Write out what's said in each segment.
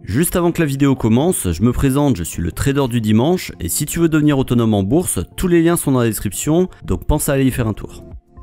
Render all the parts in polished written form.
Juste avant que la vidéo commence, je me présente, je suis le trader du dimanche et si tu veux devenir autonome en bourse, tous les liens sont dans la description, donc pense à aller y faire un tour.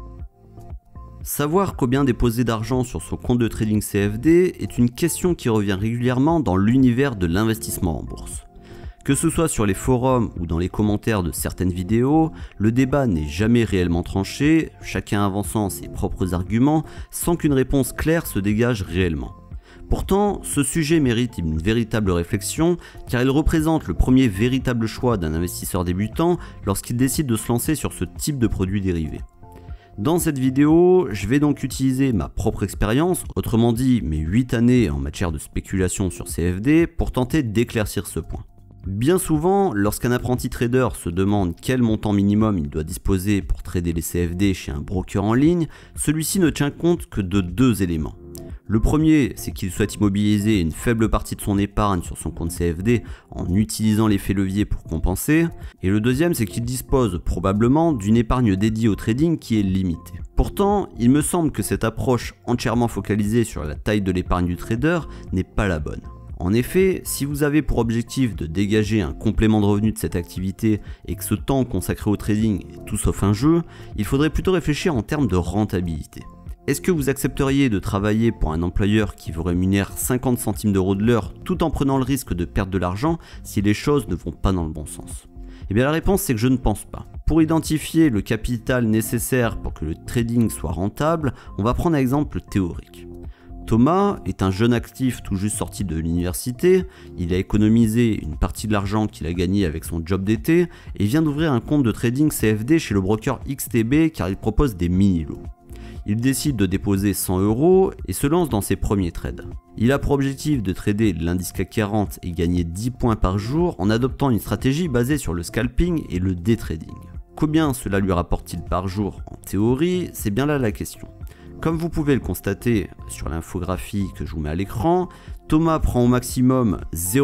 Savoir combien déposer d'argent sur son compte de trading CFD est une question qui revient régulièrement dans l'univers de l'investissement en bourse. Que ce soit sur les forums ou dans les commentaires de certaines vidéos, le débat n'est jamais réellement tranché, chacun avançant ses propres arguments sans qu'une réponse claire se dégage réellement. Pourtant, ce sujet mérite une véritable réflexion car il représente le premier véritable choix d'un investisseur débutant lorsqu'il décide de se lancer sur ce type de produit dérivé. Dans cette vidéo, je vais donc utiliser ma propre expérience, autrement dit mes 8 années en matière de spéculation sur CFD, pour tenter d'éclaircir ce point. Bien souvent, lorsqu'un apprenti trader se demande quel montant minimum il doit disposer pour trader les CFD chez un broker en ligne, celui-ci ne tient compte que de deux éléments. Le premier, c'est qu'il souhaite immobiliser une faible partie de son épargne sur son compte CFD en utilisant l'effet levier pour compenser. Et le deuxième, c'est qu'il dispose probablement d'une épargne dédiée au trading qui est limitée. Pourtant, il me semble que cette approche entièrement focalisée sur la taille de l'épargne du trader n'est pas la bonne. En effet, si vous avez pour objectif de dégager un complément de revenu de cette activité et que ce temps consacré au trading est tout sauf un jeu, il faudrait plutôt réfléchir en termes de rentabilité. Est-ce que vous accepteriez de travailler pour un employeur qui vous rémunère 50 centimes d'euros de l'heure tout en prenant le risque de perdre de l'argent si les choses ne vont pas dans le bon sens? Eh bien la réponse c'est que je ne pense pas. Pour identifier le capital nécessaire pour que le trading soit rentable, on va prendre un exemple théorique. Thomas est un jeune actif tout juste sorti de l'université, il a économisé une partie de l'argent qu'il a gagné avec son job d'été et vient d'ouvrir un compte de trading CFD chez le broker XTB car il propose des mini-lots. Il décide de déposer 100 € et se lance dans ses premiers trades. Il a pour objectif de trader l'indice CAC 40 et gagner 10 points par jour en adoptant une stratégie basée sur le scalping et le day trading. Combien cela lui rapporte-t-il par jour en théorie? C'est bien là la question. Comme vous pouvez le constater sur l'infographie que je vous mets à l'écran, Thomas prend au maximum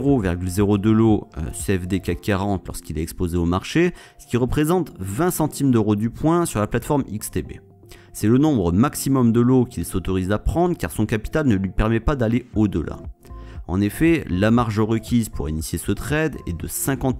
0,02 lot CFD CAC 40 lorsqu'il est exposé au marché, ce qui représente 20 centimes d'euros du point sur la plateforme XTB. C'est le nombre maximum de lots qu'il s'autorise à prendre car son capital ne lui permet pas d'aller au-delà. En effet, la marge requise pour initier ce trade est de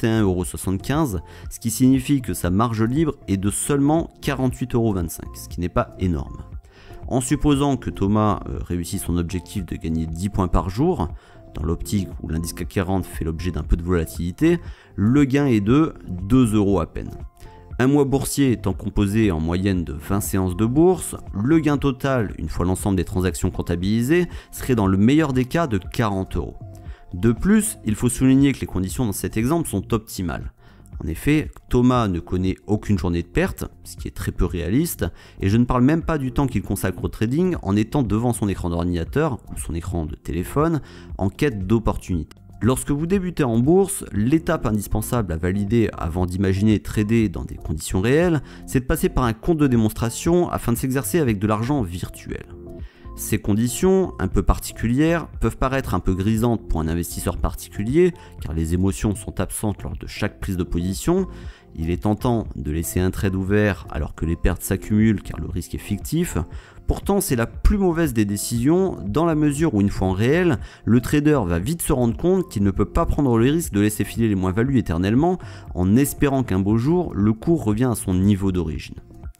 51,75 €, ce qui signifie que sa marge libre est de seulement 48,25 €, ce qui n'est pas énorme. En supposant que Thomas réussisse son objectif de gagner 10 points par jour, dans l'optique où l'indice CAC 40 fait l'objet d'un peu de volatilité, le gain est de 2 € à peine. Un mois boursier étant composé en moyenne de 20 séances de bourse, le gain total, une fois l'ensemble des transactions comptabilisées, serait dans le meilleur des cas de 40 €. De plus, il faut souligner que les conditions dans cet exemple sont optimales. En effet, Thomas ne connaît aucune journée de perte, ce qui est très peu réaliste, et je ne parle même pas du temps qu'il consacre au trading en étant devant son écran d'ordinateur ou son écran de téléphone en quête d'opportunités. Lorsque vous débutez en bourse, l'étape indispensable à valider avant d'imaginer trader dans des conditions réelles, c'est de passer par un compte de démonstration afin de s'exercer avec de l'argent virtuel. Ces conditions, un peu particulières, peuvent paraître un peu grisantes pour un investisseur particulier, car les émotions sont absentes lors de chaque prise de position. Il est tentant de laisser un trade ouvert alors que les pertes s'accumulent car le risque est fictif. Pourtant, c'est la plus mauvaise des décisions dans la mesure où une fois en réel, le trader va vite se rendre compte qu'il ne peut pas prendre le risque de laisser filer les moins-values éternellement en espérant qu'un beau jour, le cours revient à son niveau d'origine.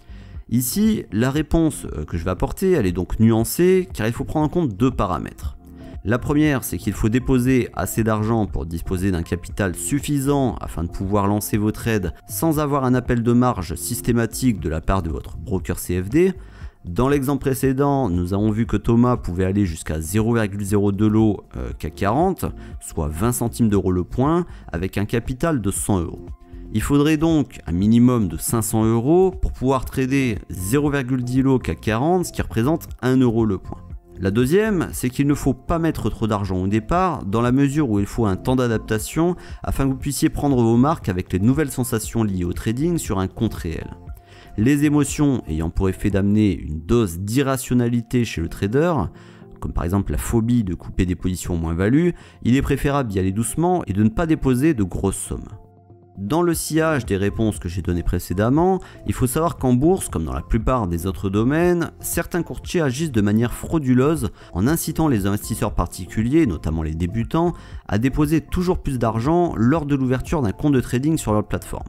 Ici, la réponse que je vais apporter, elle est donc nuancée car il faut prendre en compte deux paramètres. La première, c'est qu'il faut déposer assez d'argent pour disposer d'un capital suffisant afin de pouvoir lancer vos trades sans avoir un appel de marge systématique de la part de votre broker CFD. Dans l'exemple précédent, nous avons vu que Thomas pouvait aller jusqu'à 0,02 lot CAC 40, soit 20 centimes d'euros le point, avec un capital de 100 €. Il faudrait donc un minimum de 500 € pour pouvoir trader 0,10 lot CAC 40, ce qui représente 1 € le point. La deuxième, c'est qu'il ne faut pas mettre trop d'argent au départ, dans la mesure où il faut un temps d'adaptation afin que vous puissiez prendre vos marques avec les nouvelles sensations liées au trading sur un compte réel. Les émotions ayant pour effet d'amener une dose d'irrationalité chez le trader, comme par exemple la phobie de couper des positions moins-value, il est préférable d'y aller doucement et de ne pas déposer de grosses sommes. Dans le sillage des réponses que j'ai données précédemment, il faut savoir qu'en bourse, comme dans la plupart des autres domaines, certains courtiers agissent de manière frauduleuse en incitant les investisseurs particuliers, notamment les débutants, à déposer toujours plus d'argent lors de l'ouverture d'un compte de trading sur leur plateforme.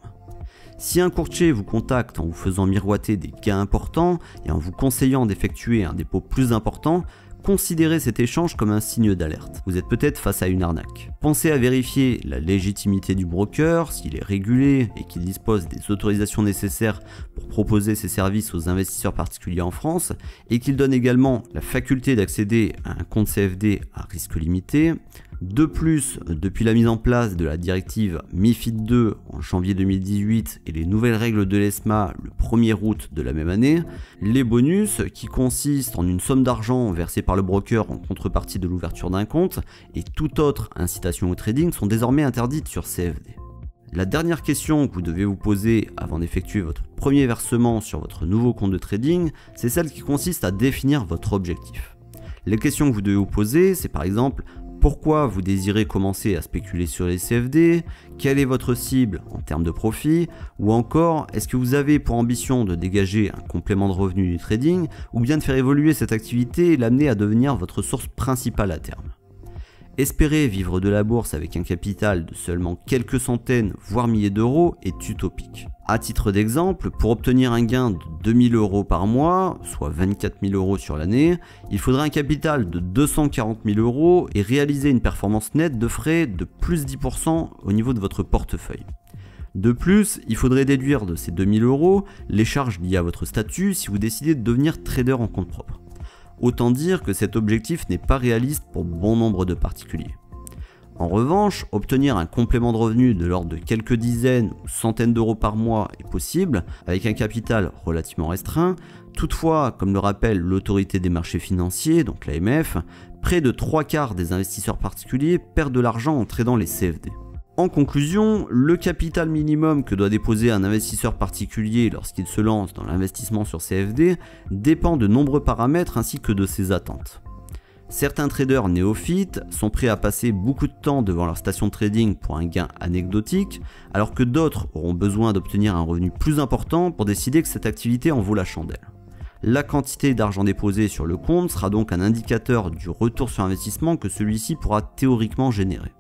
Si un courtier vous contacte en vous faisant miroiter des gains importants et en vous conseillant d'effectuer un dépôt plus important, considérez cet échange comme un signe d'alerte. Vous êtes peut-être face à une arnaque. Pensez à vérifier la légitimité du broker, s'il est régulé et qu'il dispose des autorisations nécessaires pour proposer ses services aux investisseurs particuliers en France et qu'il donne également la faculté d'accéder à un compte CFD à risque limité. De plus, depuis la mise en place de la directive MiFID II en janvier 2018 et les nouvelles règles de l'ESMA le 1er août de la même année, les bonus, qui consistent en une somme d'argent versée par le broker en contrepartie de l'ouverture d'un compte, et toute autre incitation au trading sont désormais interdites sur CFD. La dernière question que vous devez vous poser avant d'effectuer votre premier versement sur votre nouveau compte de trading, c'est celle qui consiste à définir votre objectif. Les questions que vous devez vous poser, c'est par exemple: pourquoi vous désirez commencer à spéculer sur les CFD? Quelle est votre cible en termes de profit? Ou encore, est-ce que vous avez pour ambition de dégager un complément de revenu du trading ou bien de faire évoluer cette activité et l'amener à devenir votre source principale à terme? Espérer vivre de la bourse avec un capital de seulement quelques centaines voire milliers d'euros est utopique. À titre d'exemple, pour obtenir un gain de 2000 € par mois, soit 24 000 € sur l'année, il faudrait un capital de 240 000 € et réaliser une performance nette de frais de plus 10% au niveau de votre portefeuille. De plus, il faudrait déduire de ces 2000 € les charges liées à votre statut si vous décidez de devenir trader en compte propre. Autant dire que cet objectif n'est pas réaliste pour bon nombre de particuliers. En revanche, obtenir un complément de revenu de l'ordre de quelques dizaines ou centaines d'euros par mois est possible avec un capital relativement restreint. Toutefois, comme le rappelle l'autorité des marchés financiers, donc l'AMF, près de 3/4 des investisseurs particuliers perdent de l'argent en tradant les CFD. En conclusion, le capital minimum que doit déposer un investisseur particulier lorsqu'il se lance dans l'investissement sur CFD dépend de nombreux paramètres ainsi que de ses attentes. Certains traders néophytes sont prêts à passer beaucoup de temps devant leur station de trading pour un gain anecdotique, alors que d'autres auront besoin d'obtenir un revenu plus important pour décider que cette activité en vaut la chandelle. La quantité d'argent déposé sur le compte sera donc un indicateur du retour sur investissement que celui-ci pourra théoriquement générer.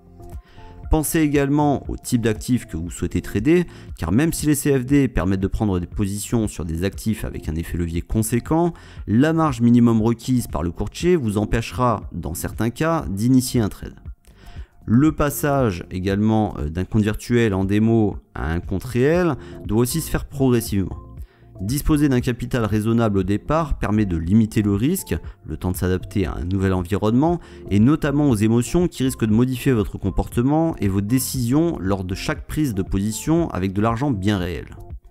Pensez également au type d'actifs que vous souhaitez trader, car même si les CFD permettent de prendre des positions sur des actifs avec un effet levier conséquent, la marge minimum requise par le courtier vous empêchera, dans certains cas, d'initier un trade. Le passage également d'un compte virtuel en démo à un compte réel doit aussi se faire progressivement. Disposer d'un capital raisonnable au départ permet de limiter le risque, le temps de s'adapter à un nouvel environnement et notamment aux émotions qui risquent de modifier votre comportement et vos décisions lors de chaque prise de position avec de l'argent bien réel.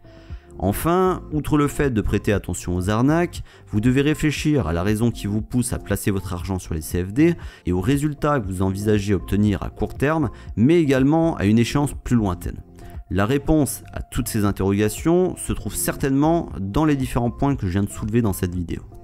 Enfin, outre le fait de prêter attention aux arnaques, vous devez réfléchir à la raison qui vous pousse à placer votre argent sur les CFD et aux résultats que vous envisagez obtenir à court terme, mais également à une échéance plus lointaine. La réponse à toutes ces interrogations se trouve certainement dans les différents points que je viens de soulever dans cette vidéo.